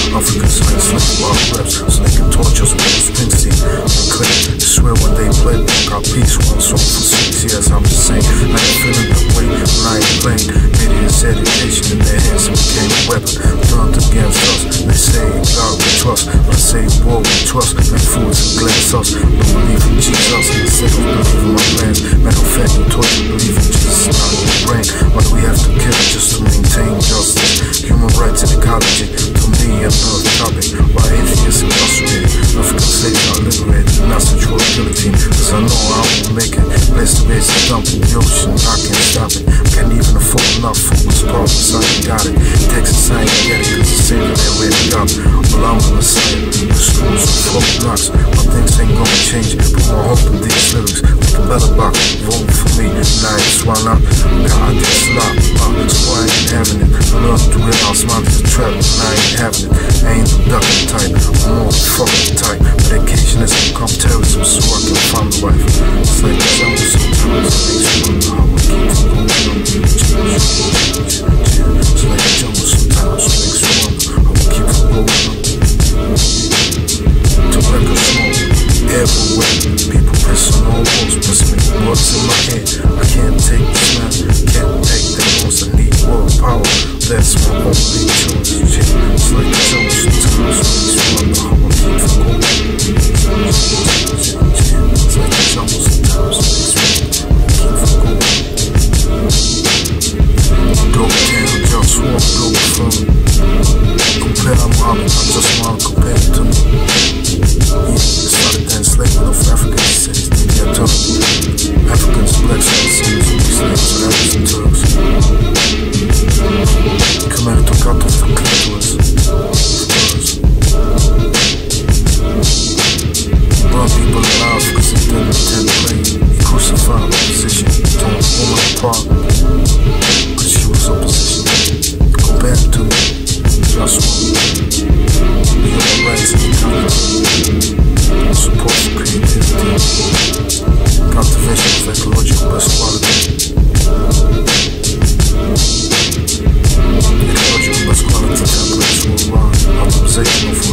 Africans like wild reps, so they can torch us with Springsteen. I swear when they play, got peace, one song for 6 years. I'm just saying, I ain't feeling that way when I ain't playing. Idiots education in their hands and became a weapon turned against us. They say God we trust, I say war we trust. Like fools and glass us, don't believe in Jesus instead of believing my plans. Matter of fact, you taught you believe in Jesus, not in your brain. Why do we have to kill just to maintain justice? Human rights and ecology, to me another topic. Why atheists incarcerated, African slaves not liberated, not central guillotine. Cause I know I won't make it. Place to raise a dump in the ocean, I can't stop it. Can't even afford enough focus problems, I ain't got it. Texas, I ain't get it, cause the same that they ready up. Well, I'm on the side, the schools with 4 blocks. My things ain't gonna change, put my hope in these lyrics. Make a better box, vote for me, nice, why not? God, it's locked, so I ain't having it. I learned to realize mine is a trap, and I ain't having it. I ain't the ducking type, I'm more fucking type. Medication has become terrorism, so I can find the wife. It's like the jungle sometimes, it makes me wonder how I keep from going on. It's like the jungle sometimes, it makes me wonder how I keep from going on. Tobacco smoke everywhere, people pressing on walls, pressing words in my head. I can't take this man, can't take that loss. I need world power, that's my only choice. It's like the jungle sometimes, it makes me wonder how I keep from going on. It's like the jungle sometimes, it makes me wonder how I keep from going on. Dope down, JustWar, Globalfirm. Compare I'm robbing, I just wanna compare it to me. Yeah, started then enslavement of African cities, they get tough. Africans, blacks, and slaves, slaves, Arabs and Turks. Khmer took out of the clitoris. Burn people alive because they didn't intend to play. He crucified opposition, torn a woman apart because she was opposition. Compare it to me, JustWar. Human rights and ecology, support for creativity, cultivation of ecological best quality, ecological best quality templates worldwide, optimization of